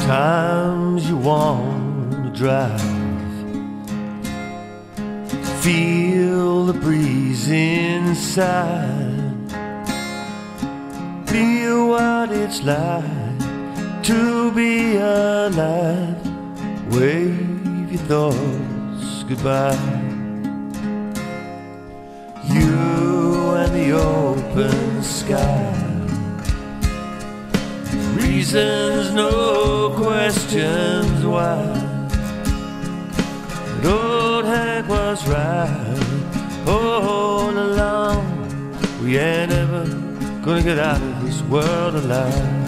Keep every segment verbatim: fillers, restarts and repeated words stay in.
Sometimes you want to drive, feel the breeze inside, feel what it's like to be alive. Wave your thoughts goodbye. You and the open sky, reasons, no questions why. But old Hank was right all along. We ain't ever gonna get out of this world alive.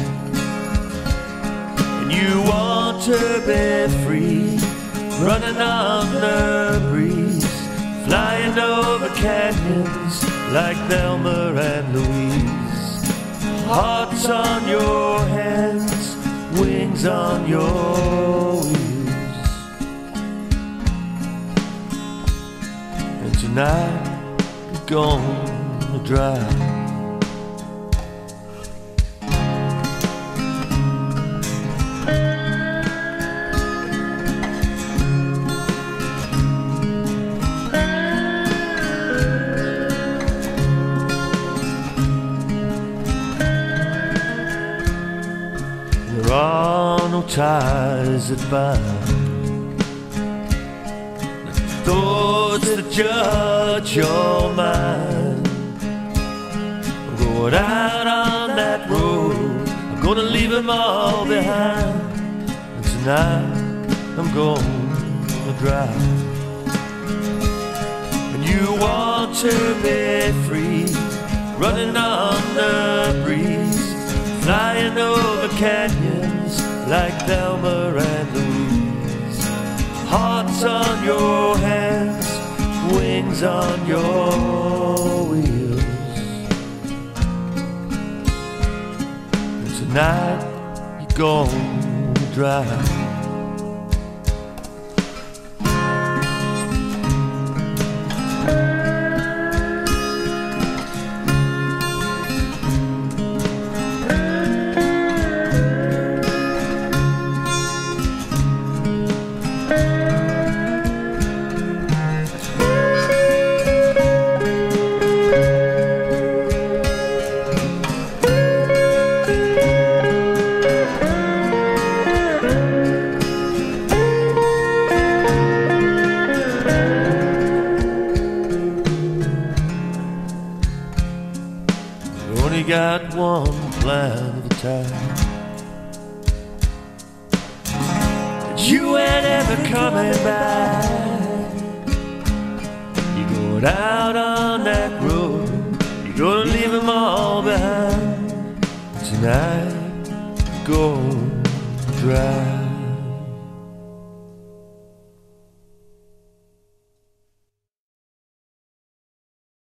And you want to be free, running on the breeze, flying over canyons like Thelma and Louise. Hearts on your hands, wings on your wheels. And tonight you're gonna drive. There are no ties that bind, thoughts that judge your mind. I'm going out on that road, I'm gonna leave them all behind. And tonight I'm gonna drive. And you want to be free, running on the breeze, flying over canyons like Thelma and Louise. Hearts on your hands, wings on your wheels. And tonight you're gonna drive. Only got one plan at a time, but you ain't ever coming back. You're going out on that road, you're gonna leave them all behind. Tonight, go drive.